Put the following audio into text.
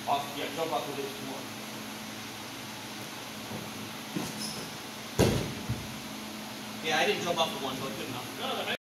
Yeah, jump off of this one. Yeah, I didn't jump off of one, but good enough. No,